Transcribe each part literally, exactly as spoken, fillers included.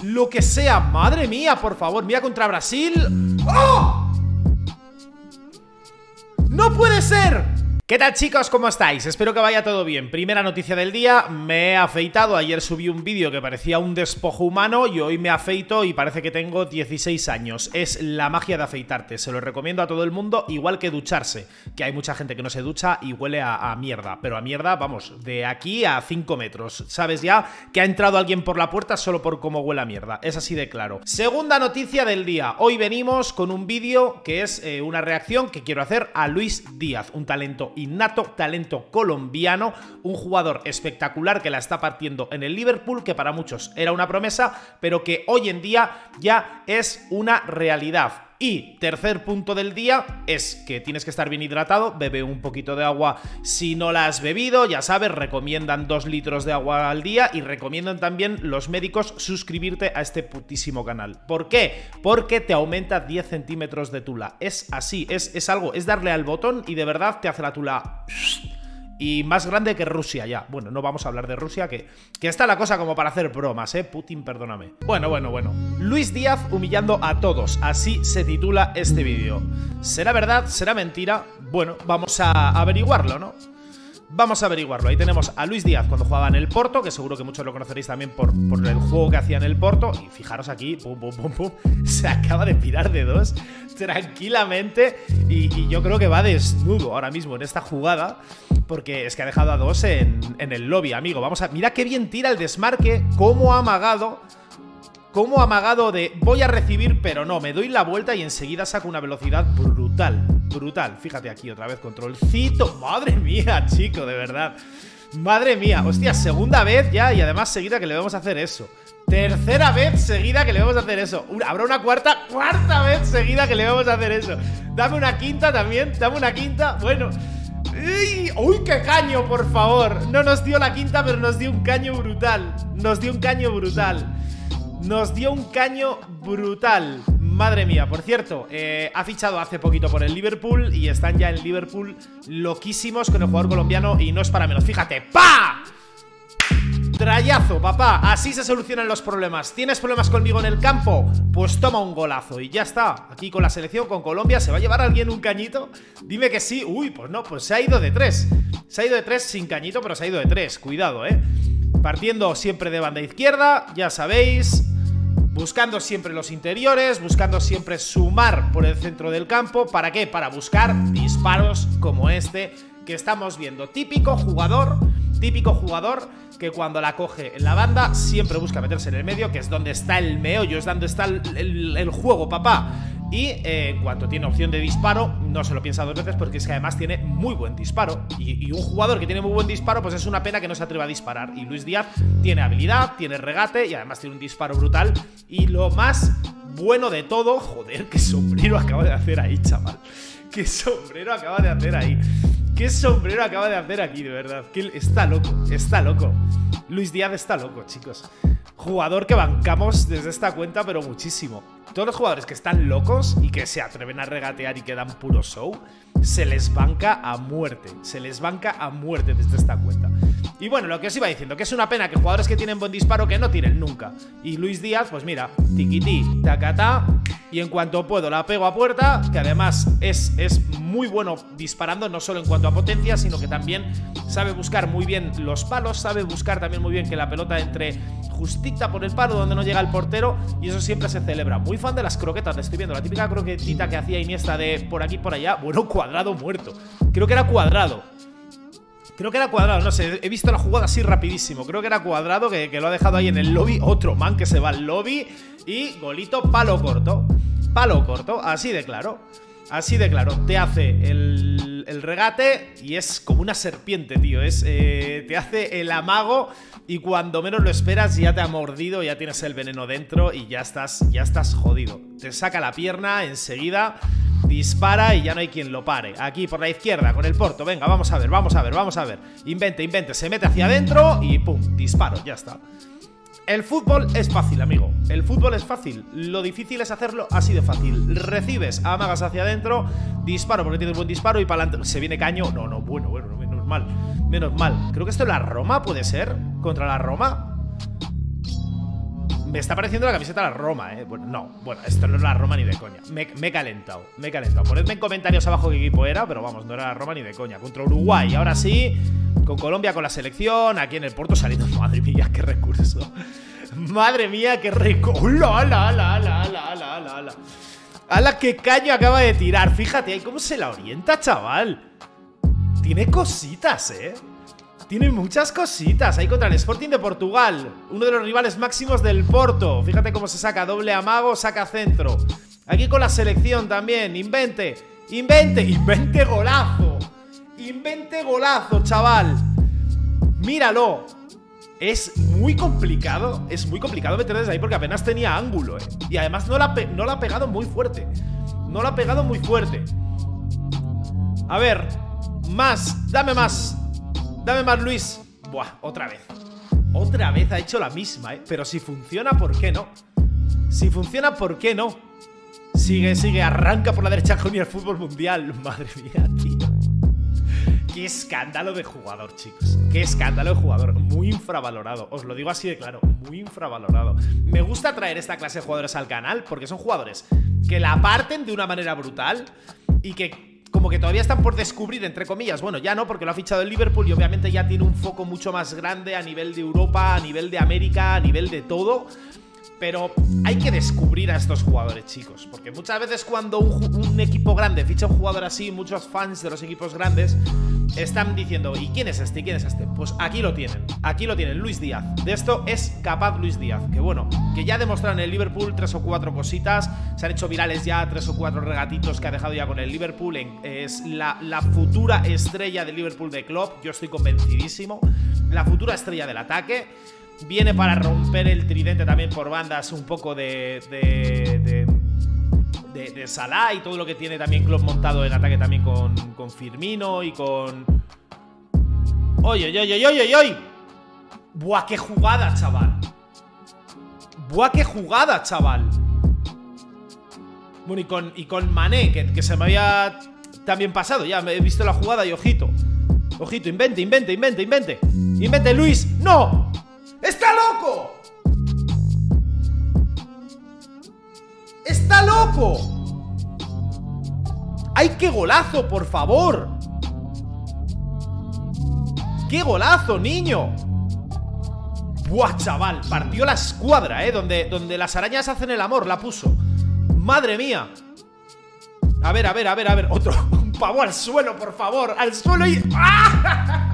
lo que sea. Madre mía, por favor, mira contra Brasil. ¡Oh! ¡No puede ser! ¿Qué tal, chicos? ¿Cómo estáis? Espero que vaya todo bien. Primera noticia del día, me he afeitado. Ayer subí un vídeo que parecía un despojo humano y hoy me afeito y parece que tengo dieciséis años. Es la magia de afeitarte, se lo recomiendo a todo el mundo, igual que ducharse, que hay mucha gente que no se ducha y huele a, a mierda, pero a mierda, vamos, de aquí a cinco metros. Sabes ya que ha entrado alguien por la puerta solo por cómo huele a mierda, es así de claro. Segunda noticia del día, hoy venimos con un vídeo que es eh, una reacción que quiero hacer a Luis Díaz, un talento innato, talento colombiano, un jugador espectacular que la está partiendo en el Liverpool, que para muchos era una promesa, pero que hoy en día ya es una realidad. Y tercer punto del día es que tienes que estar bien hidratado, bebe un poquito de agua si no la has bebido, ya sabes, recomiendan dos litros de agua al día y recomiendan también los médicos suscribirte a este putísimo canal. ¿Por qué? Porque te aumenta diez centímetros de tula, es así, es, es algo, es darle al botón y de verdad te hace la tula... Y más grande que Rusia ya. Bueno, no vamos a hablar de Rusia, que, que está la cosa como para hacer bromas, ¿eh? Putin, perdóname. Bueno, bueno, bueno. Luis Díaz humillando a todos. Así se titula este vídeo. ¿Será verdad? ¿Será mentira? Bueno, vamos a averiguarlo, ¿no? Vamos a averiguarlo. Ahí tenemos a Luis Díaz cuando jugaba en el Porto, que seguro que muchos lo conoceréis también por, por el juego que hacía en el Porto. Y fijaros aquí, pum, pum, pum, pum, se acaba de pirar de dos tranquilamente. Y, y yo creo que va desnudo ahora mismo en esta jugada, porque es que ha dejado a dos en, en el lobby, amigo. Vamos a... Mira qué bien tira el desmarque, cómo ha amagado... Cómo ha amagado de voy a recibir, pero no, me doy la vuelta y enseguida saco una velocidad brutal, brutal. Fíjate aquí otra vez, controlcito. Madre mía, chico, de verdad. Madre mía, hostia, segunda vez ya y además seguida que le vamos a hacer eso. Tercera vez seguida que le vamos a hacer eso. Una, habrá una cuarta, cuarta vez seguida que le vamos a hacer eso. Dame una quinta también, dame una quinta, bueno... ¡Uy! ¡Uy, qué caño, por favor! No nos dio la quinta, pero nos dio un caño brutal. Nos dio un caño brutal. Nos dio un caño brutal. Madre mía, por cierto, eh, ha fichado hace poquito por el Liverpool y están ya en Liverpool loquísimos con el jugador colombiano y no es para menos. Fíjate, ¡pa! Trayazo, papá, así se solucionan los problemas. ¿Tienes problemas conmigo en el campo? Pues toma un golazo y ya está. Aquí con la selección, con Colombia, ¿se va a llevar a alguien un cañito? Dime que sí. Uy, pues no, pues se ha ido de tres. Se ha ido de tres sin cañito, pero se ha ido de tres. Cuidado, eh. Partiendo siempre de banda izquierda, ya sabéis. Buscando siempre los interiores, buscando siempre sumar por el centro del campo. ¿Para qué? Para buscar disparos como este que estamos viendo. Típico jugador, típico jugador que cuando la coge en la banda siempre busca meterse en el medio, que es donde está el meollo, es donde está el, el, el juego, papá. Y eh, en cuanto tiene opción de disparo, no se lo piensa dos veces porque es que además tiene muy buen disparo. Y, y un jugador que tiene muy buen disparo, pues es una pena que no se atreva a disparar. Y Luis Díaz tiene habilidad, tiene regate y además tiene un disparo brutal. Y lo más bueno de todo, joder, qué sombrero acaba de hacer ahí, chaval. Qué sombrero acaba de hacer ahí. Qué sombrero acaba de hacer aquí, de verdad. Que está loco, está loco. Luis Díaz está loco, chicos. Jugador que bancamos desde esta cuenta, pero muchísimo. Todos los jugadores que están locos y que se atreven a regatear y que dan puro show, se les banca a muerte. Se les banca a muerte desde esta cuenta. Y bueno, lo que os iba diciendo, que es una pena que jugadores que tienen buen disparo que no tiren nunca. Y Luis Díaz, pues mira, tiquití, tacatá, y en cuanto puedo la pego a puerta, que además es, es muy bueno disparando, no solo en cuanto a potencia, sino que también sabe buscar muy bien los palos, sabe buscar también muy bien que la pelota entre justita por el palo donde no llega el portero, y eso siempre se celebra. Muy fan de las croquetas, le estoy viendo, la típica croquetita que hacía Iniesta de por aquí por allá. Bueno, Cuadrado muerto, creo que era Cuadrado. Creo que era Cuadrado, no sé, he visto la jugada así rapidísimo. Creo que era Cuadrado que, que lo ha dejado ahí en el lobby. Otro man que se va al lobby. Y golito, palo corto. Palo corto, así de claro. Así de claro, te hace el, el regate y es como una serpiente, tío. Es, eh, te hace el amago y cuando menos lo esperas ya te ha mordido, ya tienes el veneno dentro y ya estás, ya estás jodido. Te saca la pierna enseguida, dispara y ya no hay quien lo pare. Aquí por la izquierda con el Porto, venga, vamos a ver, vamos a ver, vamos a ver. Invente, invente, se mete hacia adentro y pum, disparo, ya está. El fútbol es fácil, amigo. El fútbol es fácil. Lo difícil es hacerlo así de fácil. Recibes, amagas hacia adentro, disparo porque tienes buen disparo y para adelante. ¿Se viene caño? No, no, bueno, bueno, menos mal. Menos mal. Creo que esto es la Roma, ¿puede ser? ¿Contra la Roma? Me está pareciendo la camiseta de la Roma, eh. Bueno, no, bueno, esto no es la Roma ni de coña. Me, me he calentado, me he calentado. Ponedme en comentarios abajo qué equipo era, pero vamos, no era la Roma ni de coña. Contra Uruguay, ahora sí, con Colombia, con la selección, aquí en el Porto saliendo. Madre mía, qué recurso. Madre mía, qué recurso. ¡La, la, la, la, la, la, la, la! ¡Hala, qué caño acaba de tirar! Fíjate ahí cómo se la orienta, chaval. Tiene cositas, eh. Tiene muchas cositas. Ahí contra el Sporting de Portugal, uno de los rivales máximos del Porto. Fíjate cómo se saca doble amago, saca centro. Aquí con la selección también. Invente, invente, invente golazo. Invente golazo, chaval. Míralo. Es muy complicado. Es muy complicado meter desde ahí porque apenas tenía ángulo, eh. Y además no la, no la ha pegado muy fuerte. No la ha pegado muy fuerte. A ver, más, dame más. Dame más, Luis. Buah, otra vez. Otra vez ha hecho la misma, ¿eh? Pero si funciona, ¿por qué no? Si funciona, ¿por qué no? Sigue, sigue, arranca por la derecha con el fútbol mundial. Madre mía, tío. Qué escándalo de jugador, chicos. Qué escándalo de jugador. Muy infravalorado. Os lo digo así de claro. Muy infravalorado. Me gusta traer esta clase de jugadores al canal porque son jugadores que la parten de una manera brutal y que como que todavía están por descubrir, entre comillas. Bueno, ya no, porque lo ha fichado el Liverpool y obviamente ya tiene un foco mucho más grande a nivel de Europa, a nivel de América, a nivel de todo. Pero hay que descubrir a estos jugadores, chicos, porque muchas veces cuando un, un equipo grande ficha un jugador así, muchos fans de los equipos grandes están diciendo, ¿y quién es este? ¿Y quién es este? Pues aquí lo tienen, aquí lo tienen, Luis Díaz. De esto es capaz Luis Díaz, que bueno, que ya demostraron en el Liverpool tres o cuatro cositas, se han hecho virales ya tres o cuatro regatitos que ha dejado ya con el Liverpool. En, es la, la futura estrella del Liverpool de Klopp, yo estoy convencidísimo, la futura estrella del ataque. Viene para romper el tridente también por bandas un poco de de, de, de, de Salah y todo lo que tiene también Klopp montado en ataque también con, con Firmino y con... ¡Oye, oye, oye, oye, oye! ¡Buah, qué jugada, chaval! ¡Buah, qué jugada, chaval! Bueno, y con, y con Mané, que, que se me había también pasado. Ya me he visto la jugada y ojito. Ojito, invente, invente, invente, invente. ¡Invente, Luis! ¡No! ¡Está loco! ¡Está loco! ¡Ay, qué golazo, por favor! ¡Qué golazo, niño! ¡Buah, chaval! Partió la escuadra, ¿eh? Donde, donde las arañas hacen el amor, la puso. ¡Madre mía! A ver, a ver, a ver, a ver. Otro. Un pavo al suelo, por favor. Al suelo y... ¡Ah!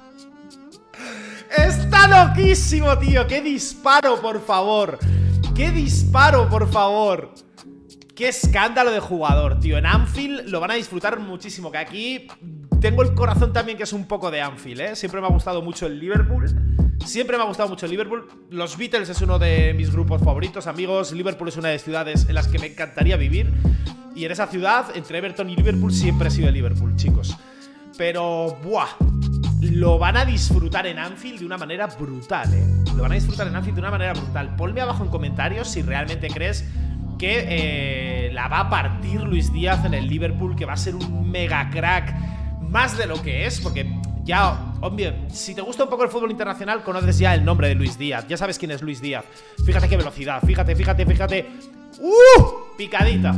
¡Está loquísimo, tío! ¡Qué disparo, por favor! ¡Qué disparo, por favor! ¡Qué escándalo de jugador, tío! En Anfield lo van a disfrutar muchísimo. Que aquí tengo el corazón también que es un poco de Anfield, ¿eh? Siempre me ha gustado mucho el Liverpool. Siempre me ha gustado mucho el Liverpool. Los Beatles es uno de mis grupos favoritos, amigos. Liverpool es una de las ciudades en las que me encantaría vivir. Y en esa ciudad, entre Everton y Liverpool, siempre he sido el Liverpool, chicos. Pero, ¡buah! Lo van a disfrutar en Anfield de una manera brutal, ¿eh? Lo van a disfrutar en Anfield de una manera brutal. Ponme abajo en comentarios si realmente crees que eh, la va a partir Luis Díaz en el Liverpool, que va a ser un mega crack más de lo que es, porque ya, hombre, si te gusta un poco el fútbol internacional, conoces ya el nombre de Luis Díaz. Ya sabes quién es Luis Díaz. Fíjate qué velocidad, fíjate, fíjate, fíjate. ¡Uh! Picadita.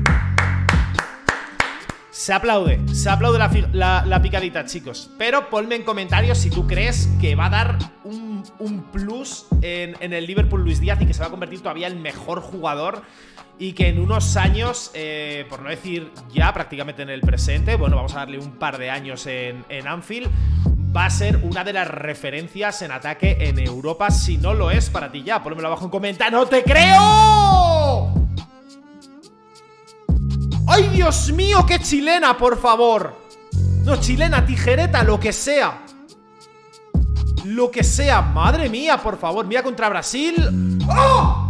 Se aplaude, se aplaude la, la, la picadita, chicos. Pero ponme en comentarios si tú crees que va a dar un, un plus en, en el Liverpool Luis Díaz y que se va a convertir todavía en mejor jugador. Y que en unos años, eh, por no decir ya prácticamente en el presente, bueno, vamos a darle un par de años en, en Anfield, va a ser una de las referencias en ataque en Europa. Si no lo es para ti ya, ponmelo abajo en comentarios. ¡No te creo! ¡Ay, Dios mío! ¡Qué chilena, por favor! No, chilena, tijereta, lo que sea. Lo que sea, madre mía, por favor. Mira contra Brasil. ¡Oh!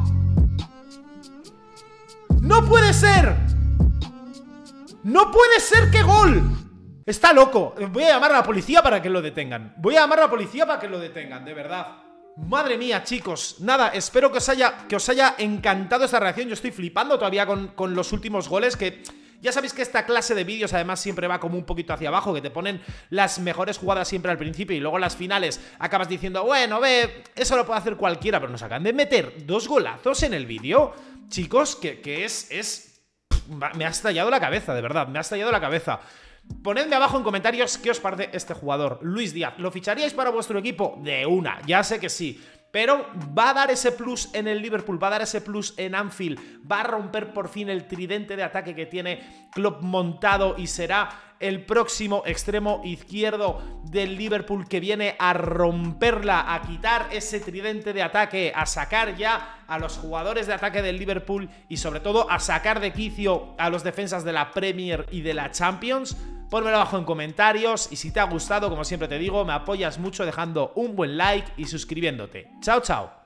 ¡No puede ser! ¡No puede ser! ¡Qué gol! Está loco. Voy a llamar a la policía para que lo detengan. Voy a llamar a la policía para que lo detengan, de verdad. Madre mía, chicos. Nada, espero que os haya, que os haya encantado esta reacción. Yo estoy flipando todavía con, con los últimos goles que, Ya sabéis que esta clase de vídeos además siempre va como un poquito hacia abajo, que te ponen las mejores jugadas siempre al principio y luego las finales acabas diciendo, bueno, ve, eso lo puede hacer cualquiera, pero nos acaban de meter dos golazos en el vídeo, chicos, que, que es, es... me ha estallado la cabeza, de verdad, me ha estallado la cabeza. Ponedme abajo en comentarios qué os parece este jugador, Luis Díaz. ¿Lo ficharíais para vuestro equipo? De una, ya sé que sí. Pero va a dar ese plus en el Liverpool, va a dar ese plus en Anfield, va a romper por fin el tridente de ataque que tiene Klopp montado y será el próximo extremo izquierdo del Liverpool que viene a romperla, a quitar ese tridente de ataque, a sacar ya a los jugadores de ataque del Liverpool y sobre todo a sacar de quicio a los defensas de la Premier y de la Champions. Pónmelo abajo en comentarios y si te ha gustado, como siempre te digo, me apoyas mucho dejando un buen like y suscribiéndote. ¡Chao, chao!